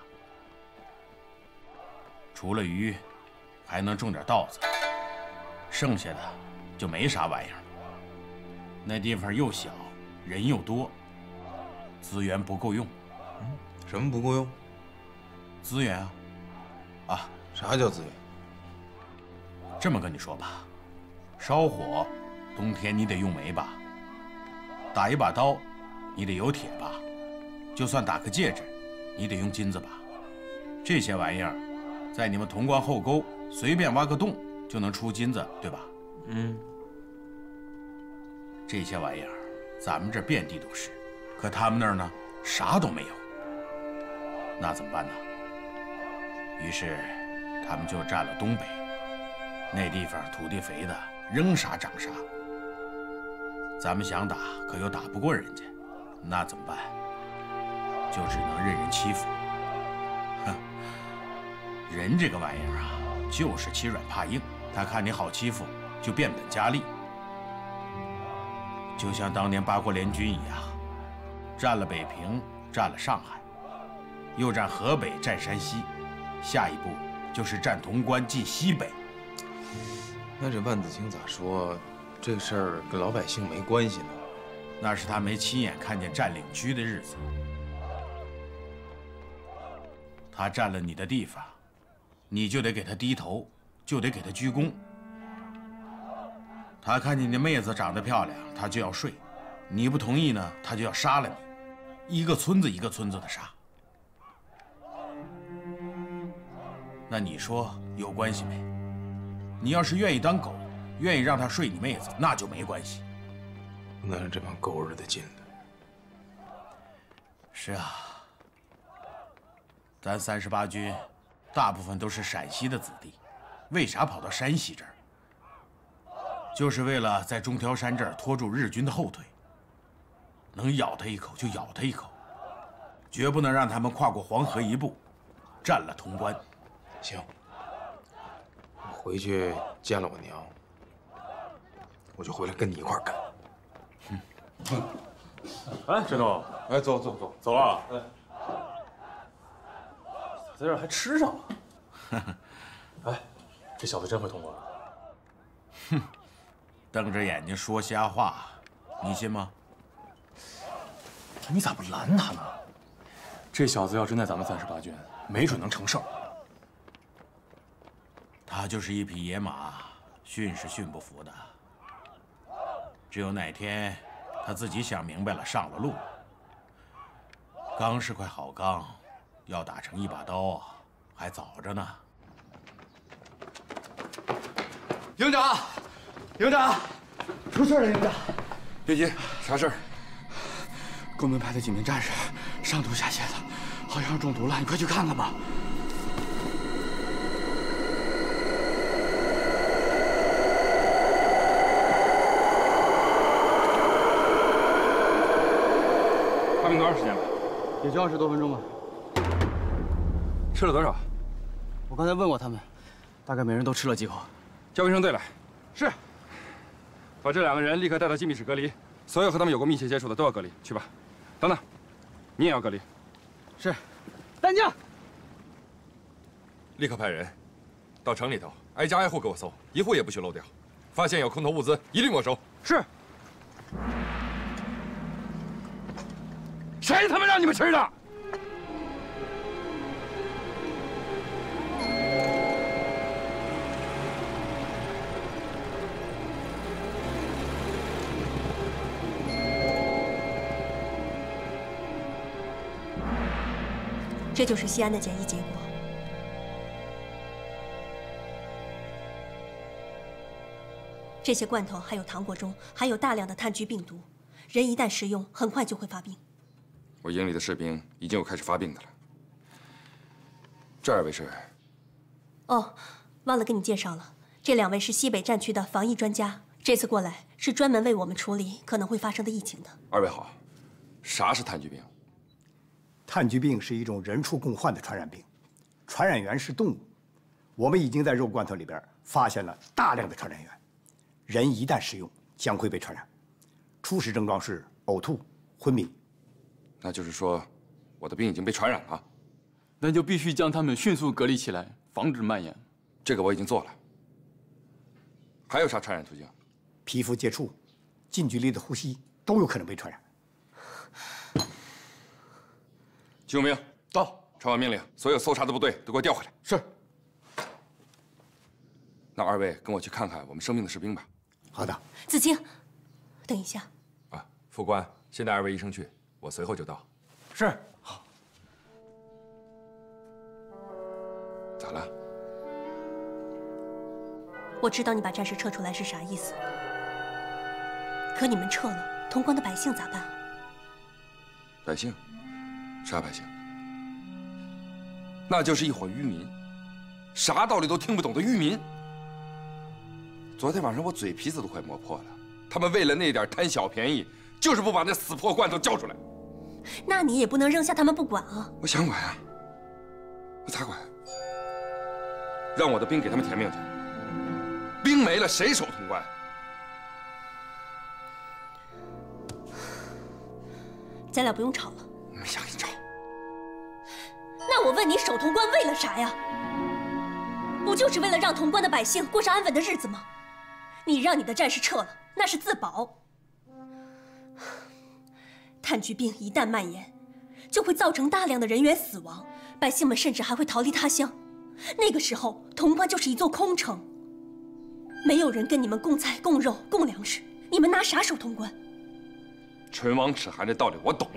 除了鱼，还能种点稻子，剩下的就没啥玩意儿了。那地方又小，人又多，资源不够用。 嗯，什么不够用？ 资源啊！啊， 啥叫资源？ 这么跟你说吧，烧火。 冬天你得用煤吧，打一把刀，你得有铁吧，就算打个戒指，你得用金子吧。这些玩意儿，在你们潼关后沟随便挖个洞就能出金子，对吧？ 嗯。 这些玩意儿，咱们这遍地都是，可他们那儿呢，啥都没有。那怎么办呢？于是，他们就占了东北，那地方土地肥的，扔啥长啥。 咱们想打，可又打不过人家，那怎么办？就只能任人欺负。哼，人这个玩意儿啊，就是欺软怕硬。他看你好欺负，就变本加厉。就像当年八国联军一样，占了北平，占了上海，又占河北，占山西，下一步就是占潼关，进西北。 那这万子清咋说？ 这事儿跟老百姓没关系呢， 那是他没亲眼看见占领区的日子。他占了你的地方，你就得给他低头，就得给他鞠躬。他看见你的妹子长得漂亮，他就要睡，你不同意呢，他就要杀了你，一个村子一个村子的杀。那你说有关系没？你要是愿意当狗，愿意让他睡你妹子，那就没关系。 那是这帮狗日的劲的。 是啊，咱三十八军大部分都是陕西的子弟，为啥跑到山西这儿？就是为了在中条山这儿拖住日军的后腿，能咬他一口就咬他一口，绝不能让他们跨过黄河一步，占了潼关。 行，我回去见了我娘，我就回来跟你一块儿干。 嗯，哎，陈东， 哎，走走走， 走了。哎，在这儿还吃上了。哎，这小子真会通关。 哼，瞪着眼睛说瞎话，你信吗？ 你咋不拦他呢？这小子要真在咱们三十八军，没准能成事儿。 他就是一匹野马，训是训不服的。只有哪天他自己想明白了，上了路，钢是块好钢，要打成一把刀啊，还早着呢。 营长，营长，出事了，营长！ 别急，啥事儿？ 公门派的几名战士上吐下泻的，好像中毒了，你快去看看吧。 发病多长时间了？ 也就二十多分钟吧。 吃了多少？ 我刚才问过他们，大概每人都吃了几口。 叫卫生队来。是。把这两个人立刻带到机密室隔离，所有和他们有过密切接触的都要隔离。去吧。等等，你也要隔离。 是。担架。 立刻派人到城里头，挨家挨户给我搜，一户也不许漏掉。发现有空投物资，一律没收。 是。 谁他妈让你们吃的？ 这就是西安的检疫结果。这些罐头还有糖果中含有大量的炭疽病毒，人一旦食用，很快就会发病。 我营里的士兵已经有开始发病的了。这二位是？ 哦，忘了跟你介绍了，这两位是西北战区的防疫专家，这次过来是专门为我们处理可能会发生的疫情的。 二位好，啥是炭疽病？ 炭疽病是一种人畜共患的传染病，传染源是动物。我们已经在肉罐头里边发现了大量的传染源，人一旦食用将会被传染。初始症状是呕吐、昏迷。 那就是说，我的病已经被传染了。 那就必须将他们迅速隔离起来，防止蔓延。 这个我已经做了。还有啥传染途径？ 皮肤接触、近距离的呼吸都有可能被传染。 救命！到！传完命令，所有搜查的部队都给我调回来。 是。 那二位跟我去看看我们生病的士兵吧。 好的。 子清，等一下。 啊，副官，先带二位医生去，我随后就到。 是。 好。咋了？ 我知道你把战士撤出来是啥意思，可你们撤了，潼关的百姓咋办？ 百姓？啥百姓？那就是一伙愚民，啥道理都听不懂的愚民。昨天晚上我嘴皮子都快磨破了，他们为了那点贪小便宜，就是不把那死破罐头交出来。 那你也不能扔下他们不管啊！ 我想管啊，我咋管？让我的兵给他们填命去，兵没了谁守潼关？ 咱俩不用吵了。 没想跟你吵。 那我问你，守潼关为了啥呀？不就是为了让潼关的百姓过上安稳的日子吗？你让你的战士撤了，那是自保。 炭疽病一旦蔓延，就会造成大量的人员死亡，百姓们甚至还会逃离他乡。那个时候，潼关就是一座空城，没有人跟你们供菜、供肉、供粮食，你们拿啥守潼关？ 唇亡齿寒的道理我懂，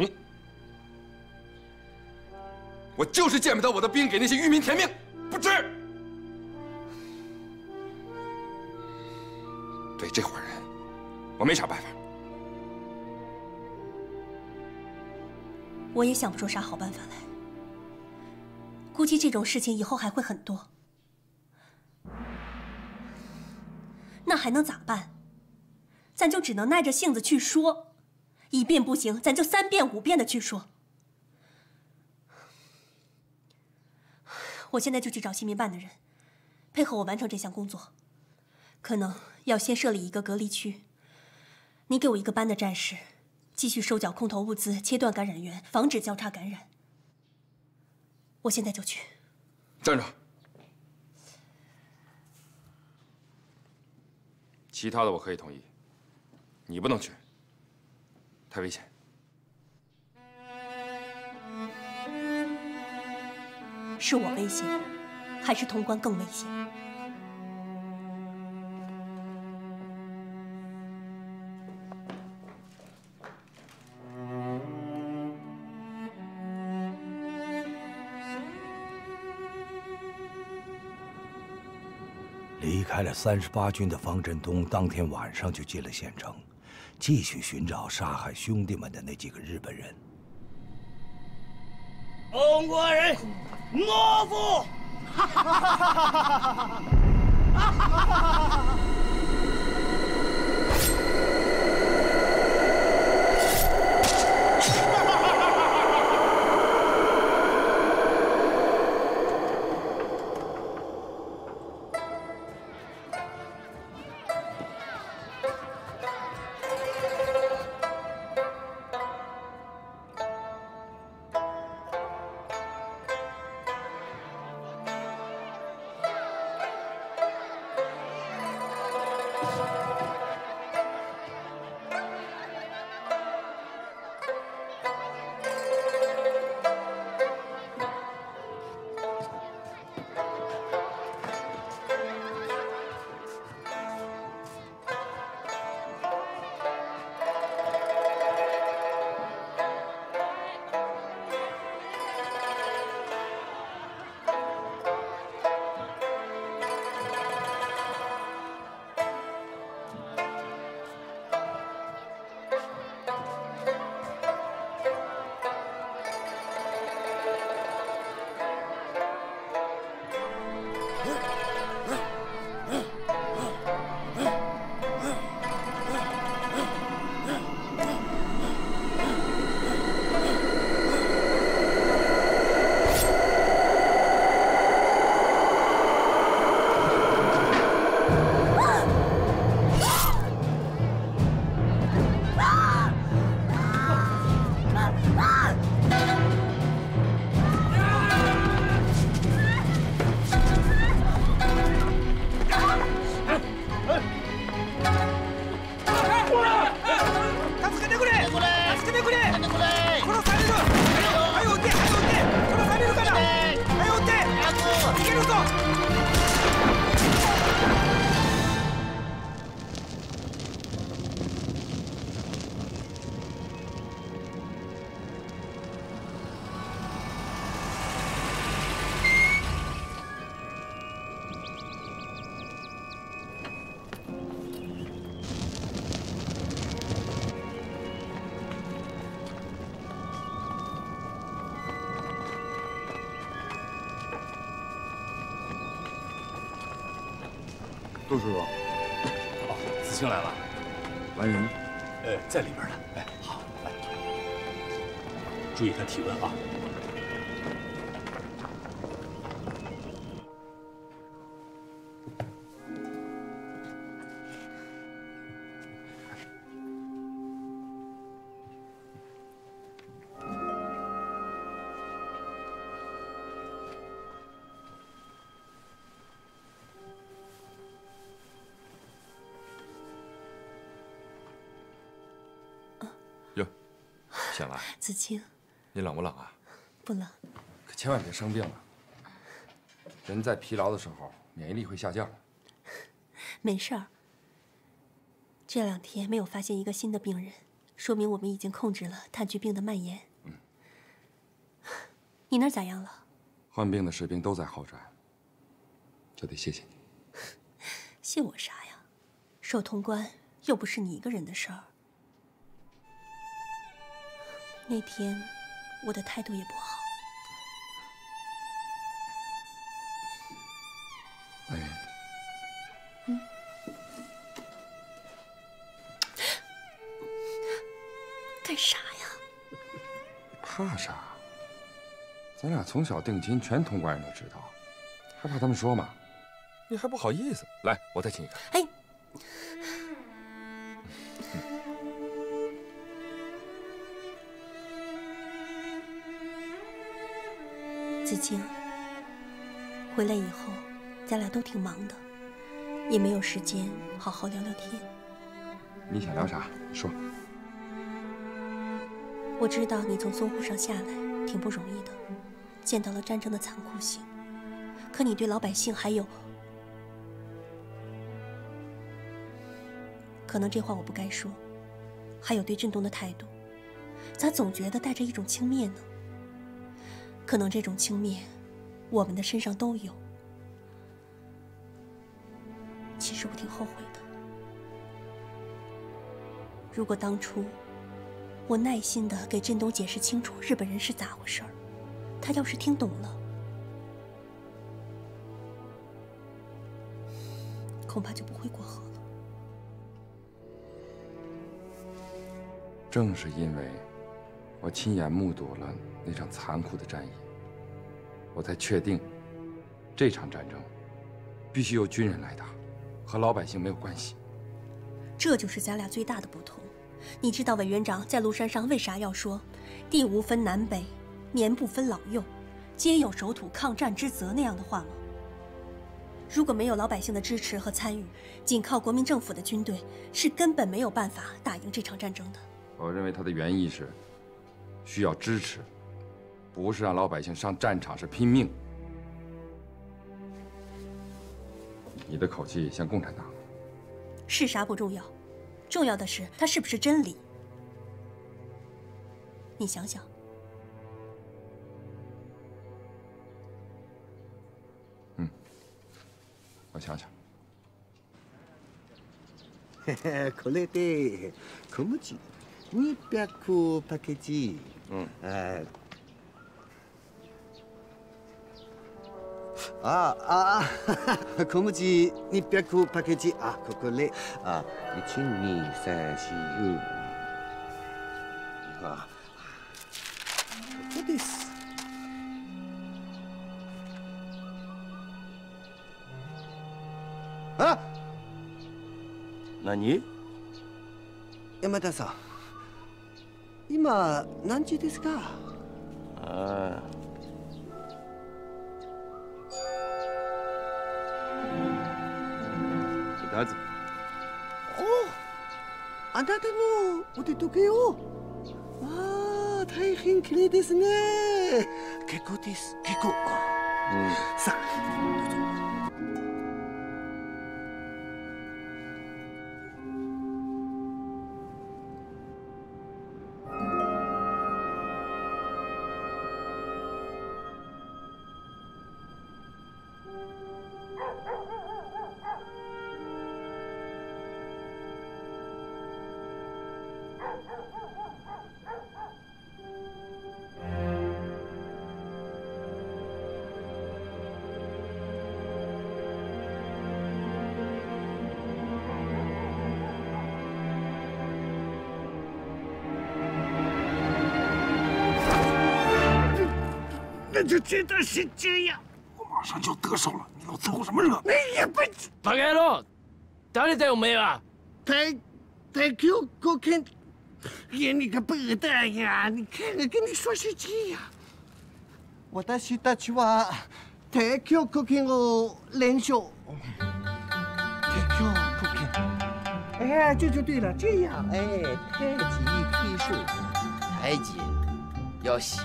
我就是见不得我的兵给那些渔民填命，不值。对这伙人，我没啥办法。 我也想不出啥好办法来。估计这种事情以后还会很多。那还能咋办？咱就只能耐着性子去说，一遍不行，咱就三遍五遍的去说。我现在就去找新民办的人，配合我完成这项工作。可能要先设立一个隔离区，你给我一个班的战士，继续收缴空投物资，切断感染源，防止交叉感染。我现在就去。 站住！其他的我可以同意，你不能去，太危险。 是我危险，还是潼关更危险？ 离开了三十八军的方振东，当天晚上就进了县城，继续寻找杀害兄弟们的那几个日本人。 中国人，懦夫！哈哈哈哈哈哈！ 杜师傅， 哦，子清来了， 完人， 呃，在里边呢。哎，好，来，注意他体温啊。 醒了。 子清， 你冷不冷啊？ 不冷。 可千万别生病了。人在疲劳的时候，免疫力会下降。 没事儿。这两天没有发现一个新的病人，说明我们已经控制了炭疽病的蔓延。嗯。你那儿咋样了？ 患病的士兵都在好转，这得谢谢你。 谢我啥呀？守潼关又不是你一个人的事儿。那天我的态度也不好。 白云。 嗯。干啥呀？ 怕啥？咱俩从小定亲，全潼关人都知道，还怕他们说吗？你还不好意思？来，我再亲一个。 哎。子清，回来以后，咱俩都挺忙的，也没有时间好好聊聊天。 你想聊啥？说。 我知道你从淞沪上下来挺不容易的，见到了战争的残酷性，可你对老百姓还有……可能这话我不该说，还有对振东的态度，咋总觉得带着一种轻蔑呢？可能这种轻蔑，我们的身上都有。其实我挺后悔的。如果当初我耐心地给振东解释清楚日本人是咋回事儿，他要是听懂了，恐怕就不会过河了。 正是因为我亲眼目睹了那场残酷的战役，我才确定这场战争必须由军人来打，和老百姓没有关系。 这就是咱俩最大的不同。你知道委员长在庐山上为啥要说“地无分南北，年不分老幼，皆有守土抗战之责”那样的话吗？如果没有老百姓的支持和参与，仅靠国民政府的军队是根本没有办法打赢这场战争的。 我认为他的原意是需要支持，不是让老百姓上战场是拼命。你的口气像共产党。 是啥不重要，重要的是它是不是真理。你想想。 嗯，我想想。 これで小麦にひゃくパッケージ。うん。あああ、小麦にひゃくパッケージ。あ、ここであ、一二三四五。あ、ここです。あ。何？山田さん、今何時ですか？ああ。どうぞ。お、あなたの腕時計を。ああ、大変綺麗ですね。結構です。結構。うん、さあ、どうぞ。 那就真的是这样，我马上就得手了，你给我凑什么热闹？你也不…… バカ野郎，誰だよおめえは！ 太太 Q 狗啃，呀你个笨蛋呀！你看我跟你说是这样。 私たちは太 Q 狗啃を練習。太 Q 狗啃。 哎，这就对了，这样， 哎，太极配术。太海鸡要洗。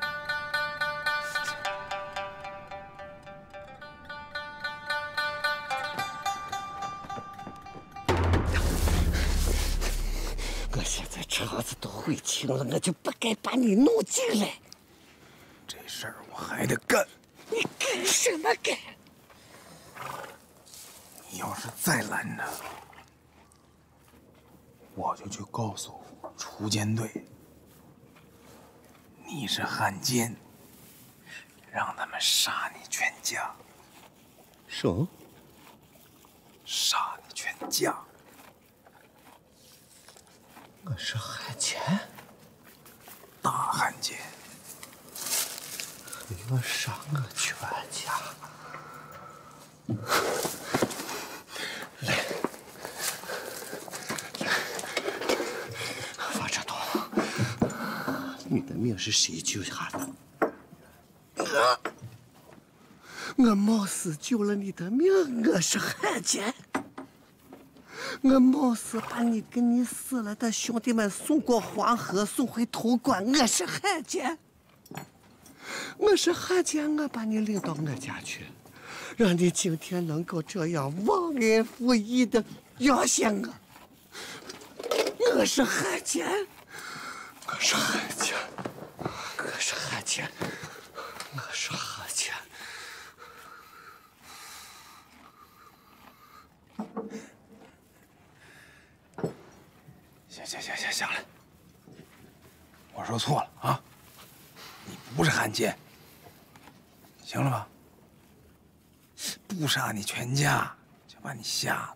我现在肠子都悔青了，我就不该把你弄进来。 这事儿我还得干。 你干什么干？ 你要是再拦着，我就去告诉锄奸队，你是汉奸，让他们杀你全家。 什么？ 杀你全家！ 我是汉奸， 大汉奸。 你要杀我全家！来，方振东，你的命是谁救下的？我，我冒死救了你的命，我是汉奸。我冒死把你跟你死了的兄弟们送过黄河，送回潼关，我是汉奸。我是汉奸，我把你领到我家去，让你今天能够这样忘恩负义的要挟我。我是汉奸，我是汉奸，我是汉奸，我是汉奸。 行行行行行了，我说错了啊，你不是汉奸，行了吧？不杀你全家，就把你吓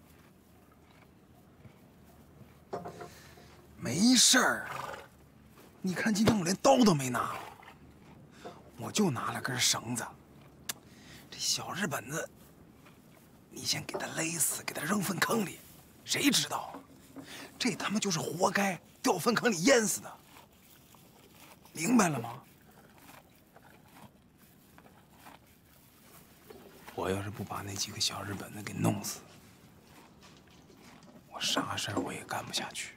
的。没事儿，你看今天我连刀都没拿，我就拿了根绳子。这小日本子，你先给他勒死，给他扔粪坑里，谁知道啊？这他妈就是活该掉粪坑里淹死的，明白了吗？我要是不把那几个小日本子给弄死，我啥事儿我也干不下去。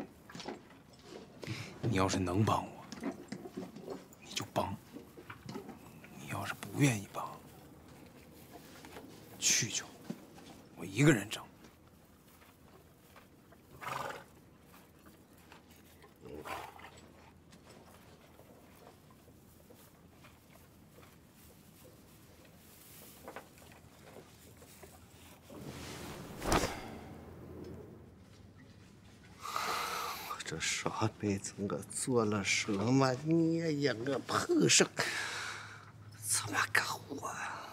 你要是能帮我，你就帮；你要是不愿意帮，去就，我一个人整。 这上辈子我做了什么孽呀？我碰上这么个货！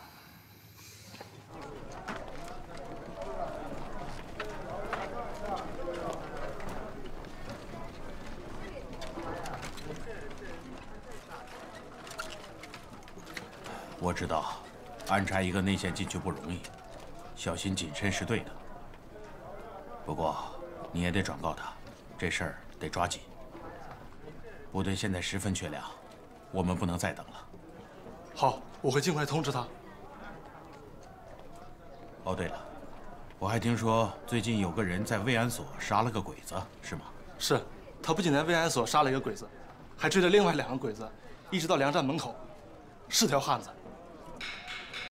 我知道，安插一个内线进去不容易，小心谨慎是对的。不过，你也得转告他，这事儿得抓紧。部队现在十分缺粮，我们不能再等了。 好，我会尽快通知他。 哦，对了，我还听说最近有个人在慰安所杀了个鬼子，是吗？ 是，他不仅在慰安所杀了一个鬼子，还追了另外两个鬼子，一直到粮站门口。是条汉子，